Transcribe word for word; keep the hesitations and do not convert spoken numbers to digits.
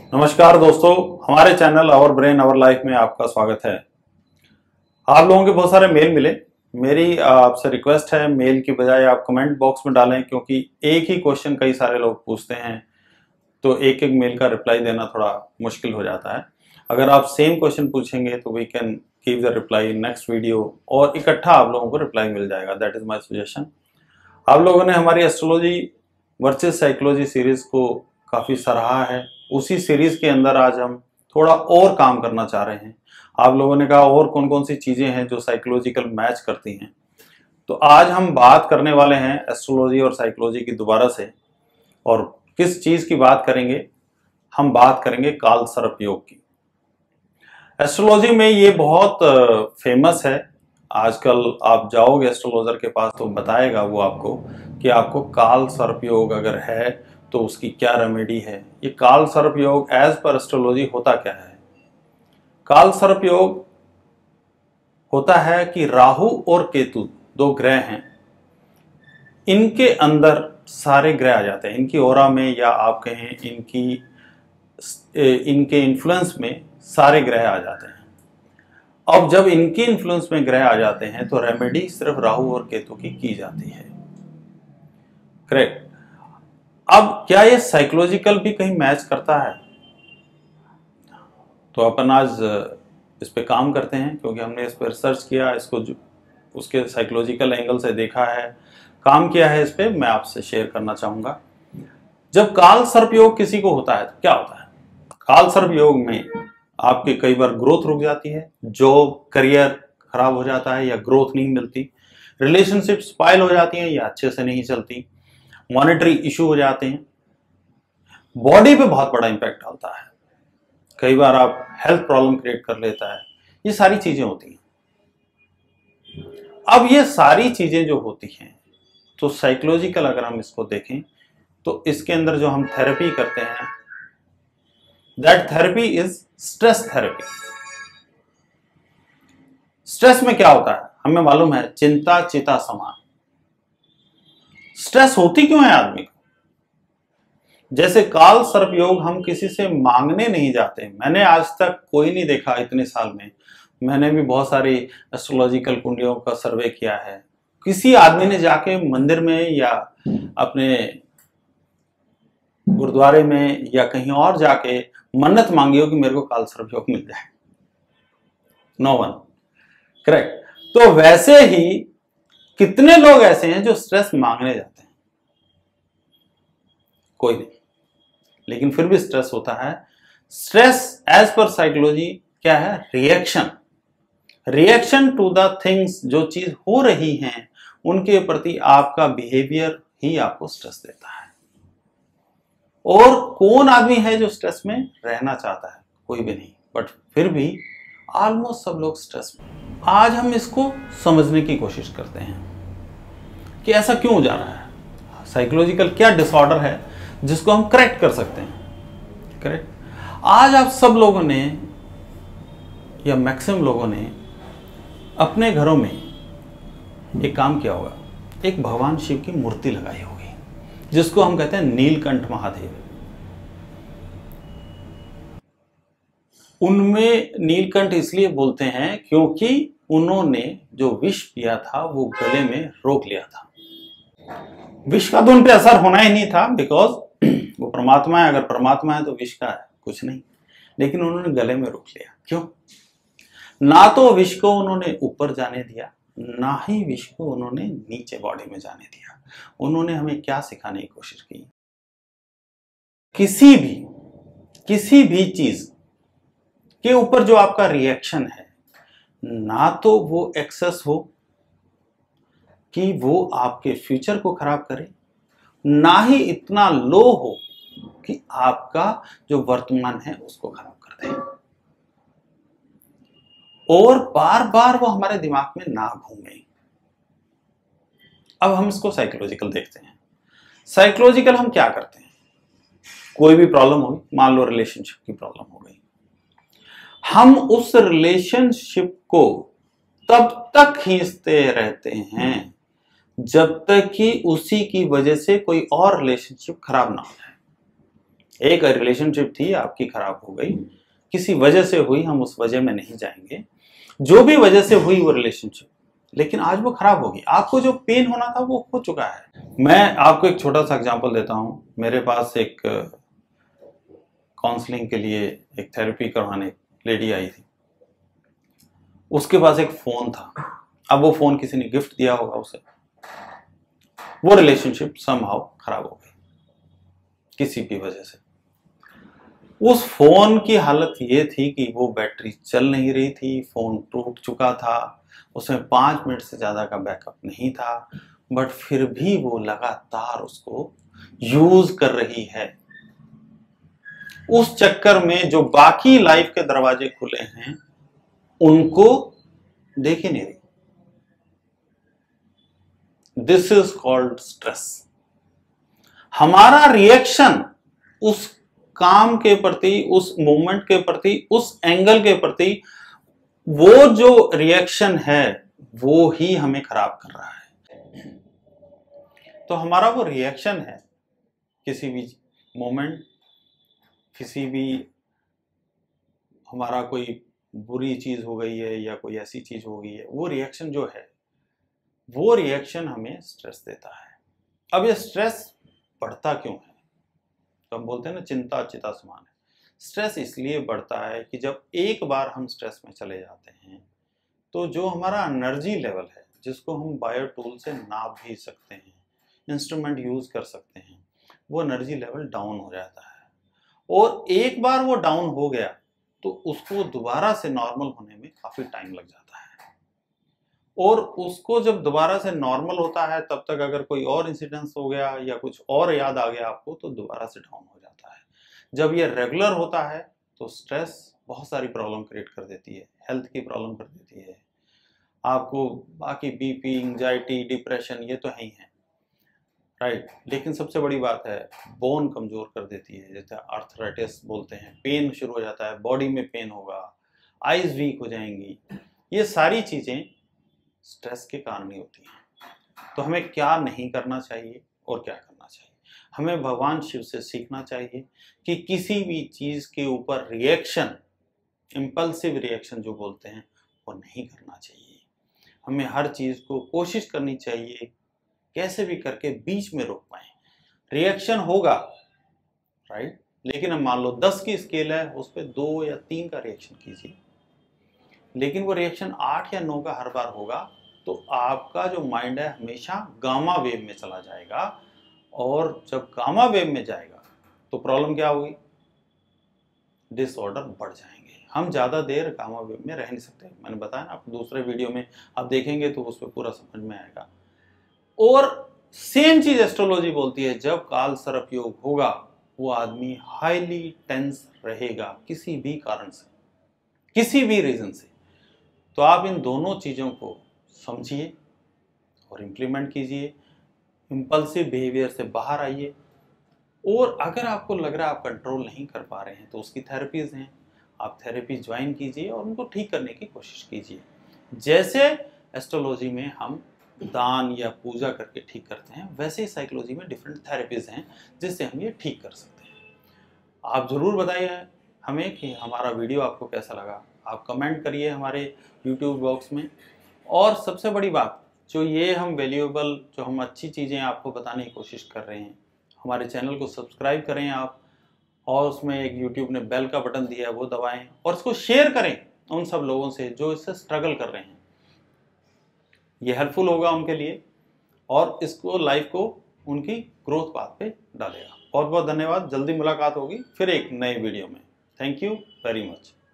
नमस्कार दोस्तों, हमारे channel our brain our life में आपका स्वागत है। आप लोगों के बहुत सारे मेल मिले। मेरी आपसे रिक्वेस्ट है, मेल की बजाय आप कमेंट बॉक्स में डालें, क्योंकि एक ही क्वेश्चन कई सारे लोग पूछते हैं तो एक एक मेल का रिप्लाई देना थोड़ा मुश्किल हो जाता है। अगर आप सेम क्वेश्चन पूछेंगे तो we can give the reply in next video और इकट्ठा आप लोगों को रिप्लाई मिल जाएगा। That is my suggestion. आप लोगों ने हमारी एस्ट्रोलॉजी वर्सेस साइकोलॉजी सीरीज को काफी सराहा है। उसी सीरीज के अंदर आज हम थोड़ा और काम करना चाह रहे हैं। आप लोगों ने कहा और कौन कौन सी चीजें हैं जो साइकोलॉजिकल मैच करती हैं, तो आज हम बात करने वाले हैं एस्ट्रोलॉजी और साइकोलॉजी की दोबारा से। और किस चीज की बात करेंगे? हम बात करेंगे काल सर्प योग की। एस्ट्रोलॉजी में ये बहुत फेमस है। आजकल आप जाओगे एस्ट्रोलॉजर के पास तो बताएगा वो आपको कि आपको काल सर्प योग अगर है तो उसकी क्या रेमेडी है। ये काल सर्प योग एज पर एस्ट्रोलॉजी होता क्या है? काल सर्प योग होता है कि राहु और केतु दो ग्रह हैं, इनके अंदर सारे ग्रह आ जाते हैं। इनकी ओरा में, या आप कहें इनकी इनके इन्फ्लुएंस में सारे ग्रह आ जाते हैं। अब जब इनके इन्फ्लुएंस में ग्रह आ जाते हैं तो रेमेडी सिर्फ राहु और केतु की की जाती है। करेक्ट। अब क्या ये साइकोलॉजिकल भी कहीं मैच करता है? तो अपन आज इस पे काम करते हैं, क्योंकि हमने इस पर रिसर्च किया, इसको उसके साइकोलॉजिकल एंगल से देखा है, काम किया है। इस पे मैं आपसे शेयर करना चाहूंगा। जब काल सर्प योग किसी को होता है तो क्या होता है? काल सर्प योग में आपके कई बार ग्रोथ रुक जाती है, जॉब करियर खराब हो जाता है या ग्रोथ नहीं मिलती, रिलेशनशिप स्पॉइल हो जाती है या अच्छे से नहीं चलती, मॉनेटरी इशू हो जाते हैं, बॉडी पे बहुत बड़ा इंपैक्ट डालता है, कई बार आप हेल्थ प्रॉब्लम क्रिएट कर लेता है। ये सारी चीजें होती हैं। अब ये सारी चीजें जो होती हैं तो साइकोलॉजिकल अगर हम इसको देखें तो इसके अंदर जो हम थेरेपी करते हैं, that therapy is stress therapy. Stress में क्या होता है हमें मालूम है, चिंता चिता समान। स्ट्रेस होती क्यों है आदमी को? जैसे काल सर्प योग हम किसी से मांगने नहीं जाते। मैंने आज तक कोई नहीं देखा इतने साल में, मैंने भी बहुत सारी एस्ट्रोलॉजिकल कुंडलियों का सर्वे किया है, किसी आदमी ने जाके मंदिर में या अपने गुरुद्वारे में या कहीं और जाके मन्नत मांगी हो कि मेरे को काल सर्प योग मिल जाए। No one. करेक्ट। तो वैसे ही कितने लोग ऐसे हैं जो स्ट्रेस मांगने जाते हैं? कोई नहीं, लेकिन फिर भी स्ट्रेस होता है। स्ट्रेस एज पर साइकोलॉजी क्या है? Reaction. Reaction to the things, जो चीज हो रही हैं उनके प्रति आपका बिहेवियर ही आपको स्ट्रेस देता है। और कौन आदमी है जो स्ट्रेस में रहना चाहता है? कोई भी नहीं, बट फिर भी ऑलमोस्ट सब लोग स्ट्रेस में। आज हम इसको समझने की कोशिश करते हैं कि ऐसा क्यों हो जा रहा है, साइकोलॉजिकल क्या डिसऑर्डर है जिसको हम करेक्ट कर सकते हैं। करेक्ट। आज आप सब लोगों ने या मैक्सिमम लोगों ने अपने घरों में एक काम किया होगा, एक भगवान शिव की मूर्ति लगाई होगी जिसको हम कहते हैं नीलकंठ महादेव। उनमें नीलकंठ इसलिए बोलते हैं क्योंकि उन्होंने जो विष पिया था वो गले में रोक लिया था। विष का तो उन पे असर होना ही नहीं था, बिकॉज वो परमात्मा है। अगर परमात्मा है तो विष का है कुछ नहीं, लेकिन उन्होंने गले में रोक लिया। क्यों? ना तो विष को उन्होंने ऊपर जाने दिया, ना ही विष को उन्होंने नीचे बॉडी में जाने दिया। उन्होंने हमें क्या सिखाने की कोशिश की? किसी भी किसी भी चीज के ऊपर जो आपका रिएक्शन है, ना तो वो एक्सेस हो कि वो आपके फ्यूचर को खराब करे, ना ही इतना लो हो कि आपका जो वर्तमान है उसको खराब कर दे, और बार बार वो हमारे दिमाग में ना घूमे। अब हम इसको साइकोलॉजिकल देखते हैं। साइकोलॉजिकल हम क्या करते हैं? कोई भी प्रॉब्लम होगी, मान लो रिलेशनशिप की प्रॉब्लम हो गई, हम उस रिलेशनशिप को तब तक खींचते रहते हैं जब तक कि उसी की वजह से कोई और रिलेशनशिप खराब ना हो जाए। एक रिलेशनशिप थी, आपकी खराब हो गई, किसी वजह से हुई, हम उस वजह में नहीं जाएंगे, जो भी वजह से हुई वो रिलेशनशिप, लेकिन आज वो खराब होगी। आपको जो पेन होना था वो हो चुका है। मैं आपको एक छोटा सा एग्जांपल देता हूं। मेरे पास एक काउंसलिंग के लिए, एक थेरेपी करवाने लेडी आई थी। उसके पास एक फोन था। अब वो फोन किसी ने गिफ्ट दिया होगा उसे। वो रिलेशनशिप समहाउ खराब हो गई किसी भी वजह से। उस फोन की हालत ये थी कि वो बैटरी चल नहीं रही थी, फोन टूट चुका था, उसमें पांच मिनट से ज्यादा का बैकअप नहीं था, बट फिर भी वो लगातार उसको यूज कर रही है। उस चक्कर में जो बाकी लाइफ के दरवाजे खुले हैं उनको देख ही नहीं रही। This is called stress. हमारा रिएक्शन उस काम के प्रति, उस मोमेंट के प्रति, उस एंगल के प्रति, वो जो रिएक्शन है वो ही हमें खराब कर रहा है। तो हमारा वो रिएक्शन है किसी भी मोमेंट, किसी भी हमारा कोई बुरी चीज हो गई है या कोई ऐसी चीज हो गई है, वो रिएक्शन जो है, वो रिएक्शन हमें स्ट्रेस देता है। अब ये स्ट्रेस बढ़ता क्यों है? तो हम बोलते हैं ना, चिंता चिता समान है। स्ट्रेस इसलिए बढ़ता है कि जब एक बार हम स्ट्रेस में चले जाते हैं तो जो हमारा एनर्जी लेवल है, जिसको हम बायो टूल से नाप भी सकते हैं, इंस्ट्रूमेंट यूज कर सकते हैं, वो एनर्जी लेवल डाउन हो जाता है। और एक बार वो डाउन हो गया तो उसको दोबारा से नॉर्मल होने में काफी टाइम लग जाता है। और उसको जब दोबारा से नॉर्मल होता है, तब तक अगर कोई और इंसिडेंस हो गया या कुछ और याद आ गया आपको, तो दोबारा से डाउन हो जाता है। जब ये रेगुलर होता है तो स्ट्रेस बहुत सारी प्रॉब्लम क्रिएट कर देती है, हेल्थ की प्रॉब्लम कर देती है आपको, बाकी बीपी, एंजाइटी, डिप्रेशन, ये तो है ही है, राइट। लेकिन सबसे बड़ी बात है, बोन कमजोर कर देती है, जैसे आर्थराइटिस बोलते हैं, पेन शुरू हो जाता है, बॉडी में पेन होगा, आईज वीक हो जाएंगी। ये सारी चीजें स्ट्रेस के कारण ही होती हैं। तो हमें क्या नहीं करना चाहिए और क्या करना चाहिए? हमें भगवान शिव से सीखना चाहिए कि किसी भी चीज के ऊपर रिएक्शन, इंपल्सिव रिएक्शन जो बोलते हैं, वो नहीं करना चाहिए। हमें हर चीज को कोशिश करनी चाहिए कैसे भी करके बीच में रोक पाए। रिएक्शन होगा, राइट, लेकिन हम मान लो दस की स्केल है, उस पर दो या तीन का रिएक्शन कीजिए। लेकिन वो रिएक्शन आठ या नौ का हर बार होगा तो आपका जो माइंड है हमेशा गामा वेव में चला जाएगा, और जब गामा वेव में जाएगा तो प्रॉब्लम क्या होगी? डिसऑर्डर बढ़ जाएंगे। हम ज्यादा देर गामा वेव में रह नहीं सकते। मैंने बताया ना, आप दूसरे वीडियो में आप देखेंगे तो उस पर पूरा समझ में आएगा। और सेम चीज एस्ट्रोलॉजी बोलती है, जब काल सर्प योग होगा वो आदमी हाईली टेंस रहेगा किसी भी कारण से, किसी भी रीजन से। तो आप इन दोनों चीजों को समझिए और इम्प्लीमेंट कीजिए, इंपल्सिव बिहेवियर से बाहर आइए। और अगर आपको लग रहा है आप कंट्रोल नहीं कर पा रहे हैं तो उसकी थेरेपीज हैं, आप थेरेपी ज्वाइन कीजिए और उनको ठीक करने की कोशिश कीजिए। जैसे एस्ट्रोलॉजी में हम दान या पूजा करके ठीक करते हैं, वैसे ही साइकोलॉजी में डिफरेंट थेरेपीज हैं जिससे हम ये ठीक कर सकते हैं। आप ज़रूर बताइए हमें कि हमारा वीडियो आपको कैसा लगा। आप कमेंट करिए हमारे यूट्यूब बॉक्स में। और सबसे बड़ी बात, जो ये हम वैल्यूएबल, जो हम अच्छी चीज़ें आपको बताने की कोशिश कर रहे हैं, हमारे चैनल को सब्सक्राइब करें आप, और उसमें एक यूट्यूब ने बेल का बटन दिया है वो दबाएं, और इसको शेयर करें उन सब लोगों से जो इससे स्ट्रगल कर रहे हैं। ये हेल्पफुल होगा उनके लिए और इसको लाइफ को उनकी ग्रोथ पाथ पे डालेगा। बहुत बहुत धन्यवाद। जल्दी मुलाकात होगी फिर एक नए वीडियो में। Thank you very much.